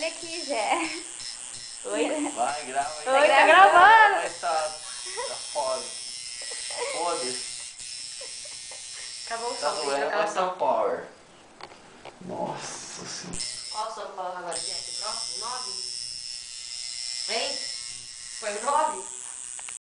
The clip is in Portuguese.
Olha aqui, Jé. Oi? Vai, grava aí. Oi, tá gravando. Mas tá foda. Foda-se. Acabou o Tá som, tem que doendo, trocar o mas tá som. power. Nossa senhora. Qual o som que falando agora, gente? Próximo? 9? Hein? Foi o 9?